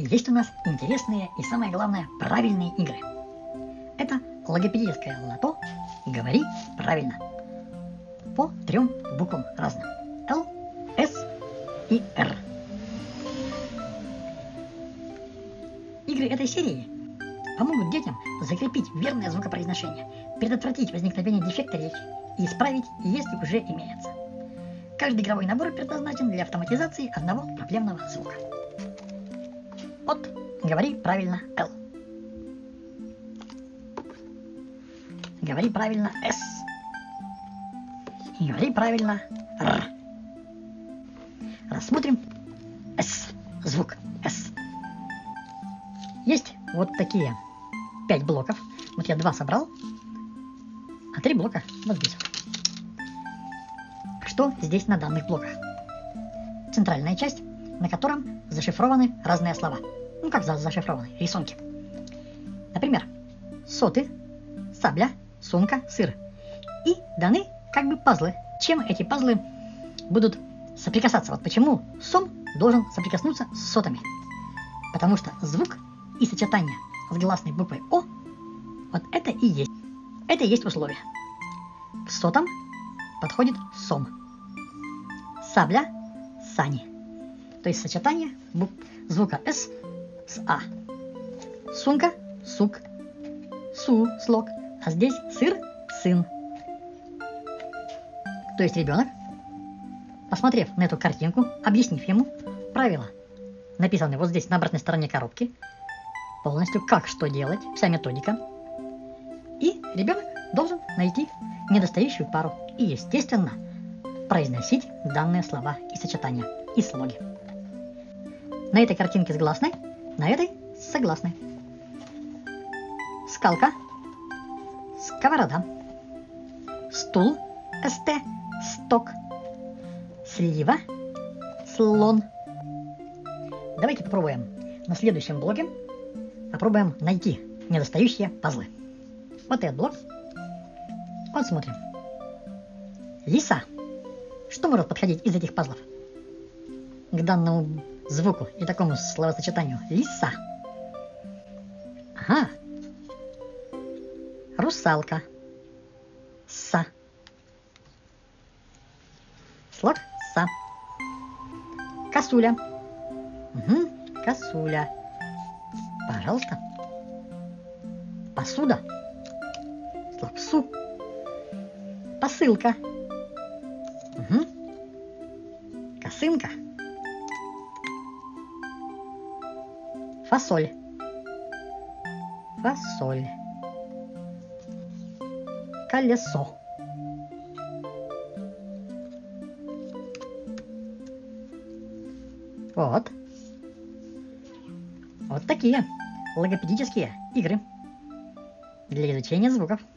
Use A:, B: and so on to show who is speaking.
A: есть у нас интересные и, самое главное, правильные игры. Это логопедическое лото «Говори правильно» по 3 буквам разным: Л, С и Р. Игры этой серии помогут детям закрепить верное звукопроизношение, предотвратить возникновение дефекта речи и исправить, если уже имеется. Каждый игровой набор предназначен для автоматизации одного проблемного звука. От «Говори правильно» Л. Говори правильно С. И говори правильно Р. Рассмотрим С. Звук С. Есть вот такие 5 блоков. Вот я 2 собрал, а 3 блока вот здесь. Что здесь на данных блоках? Центральная часть, на котором зашифрованы разные слова. Ну как зашифрованы? Рисунки. Например, соты, сабля, сумка, сыр. И даны как бы пазлы. Чем эти пазлы будут соприкасаться? Вот почему сом должен соприкоснуться с сотами. Потому что звук и сочетание с гласной буквой О, вот это и есть. Это и есть условие. К сотам подходит сом. Сабля – сани. То есть сочетание звука С с А. Сумка – сук. Су – слог. А здесь сыр – сын. То есть ребенок, посмотрев на эту картинку, объяснив ему правила, написанные вот здесь на обратной стороне коробки, полностью как что делать, вся методика, и ребенок должен найти недостающую пару и, естественно, произносить данные слова и сочетания, и слоги. На этой картинке с гласной, на этой с согласной. Скалка, сковорода. Стул, ст, сток. Слива, слон. Давайте попробуем на следующем блоке попробуем найти недостающие пазлы. Вот этот блок. Вот смотрим. Лиса. Что может подходить из этих пазлов к данному звуку и такому словосочетанию? Лиса. Ага. Русалка. Са. Слог са. Косуля. Угу. Косуля. Пожалуйста. Посуда. Слог су. Посылка. Угу. Косынка. Фасоль. Фасоль. Колесо. Вот. Вот такие логопедические игры для изучения звуков.